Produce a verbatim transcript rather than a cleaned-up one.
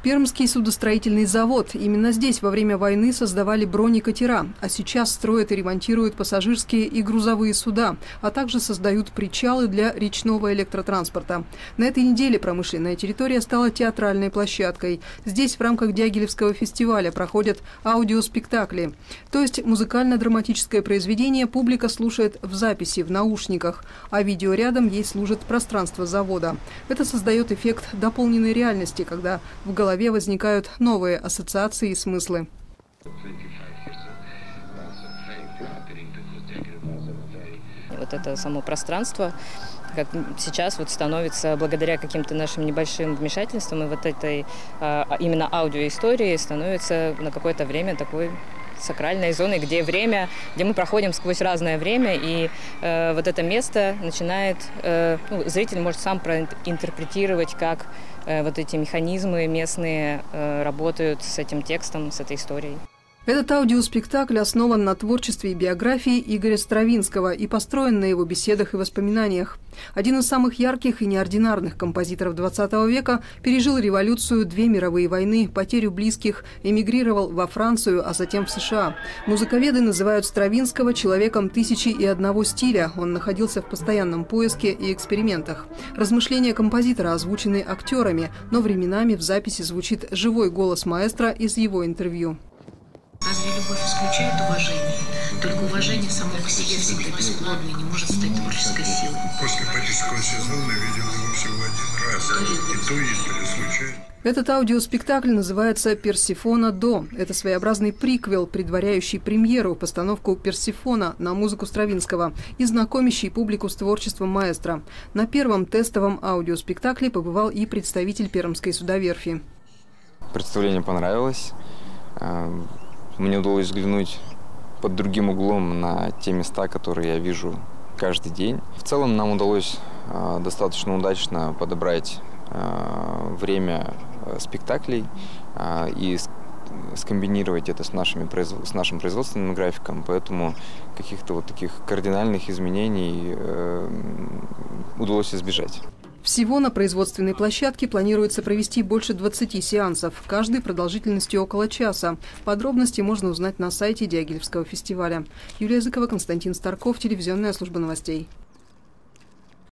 Пермский судостроительный завод. Именно здесь во время войны создавали бронекатера, а сейчас строят и ремонтируют пассажирские и грузовые суда, а также создают причалы для речного электротранспорта. На этой неделе промышленная территория стала театральной площадкой. Здесь в рамках Дягилевского фестиваля проходят аудиоспектакли. То есть музыкально-драматическое произведение публика слушает в записи, в наушниках, а видеорядом ей служит пространство завода. Это создает эффект дополненной реальности, когда в голове возникают новые ассоциации и смыслы. Вот это само пространство, как сейчас вот становится, благодаря каким-то нашим небольшим вмешательствам и вот этой именно аудиоистории, становится на какое-то время такой сакральной зоной, где время, где мы проходим сквозь разное время, и э, вот это место начинает, э, ну, зритель может сам проинтерпретировать, как э, вот эти механизмы местные э, работают с этим текстом, с этой историей. Этот аудиоспектакль основан на творчестве и биографии Игоря Стравинского и построен на его беседах и воспоминаниях. Один из самых ярких и неординарных композиторов двадцатого века пережил революцию, две мировые войны, потерю близких, эмигрировал во Францию, а затем в США. Музыковеды называют Стравинского человеком тысячи и одного стиля. Он находился в постоянном поиске и экспериментах. Размышления композитора озвучены актерами, но временами в записи звучит живой голос маэстро из его интервью. Разве любовь исключает уважение? Только уважение само по себе всегда бесплодно и не может стать творческой силой. После парижского сезона видел его всего один раз, и то издали случайно. Этот аудиоспектакль называется «Персифона до». Это своеобразный приквел, предваряющий премьеру, постановку «Персифона» на музыку Стравинского и знакомящий публику с творчеством маэстро. На первом тестовом аудиоспектакле побывал и представитель Пермской судоверфи. Представление понравилось. Мне удалось взглянуть под другим углом на те места, которые я вижу каждый день. В целом нам удалось э, достаточно удачно подобрать э, время спектаклей э, и скомбинировать это с, нашими, с нашим производственным графиком, поэтому каких-то вот таких кардинальных изменений э, удалось избежать. Всего на производственной площадке планируется провести больше двадцати сеансов, каждый продолжительностью около часа. Подробности можно узнать на сайте Дягилевского фестиваля. Юлия Языкова, Константин Старков, телевизионная служба новостей.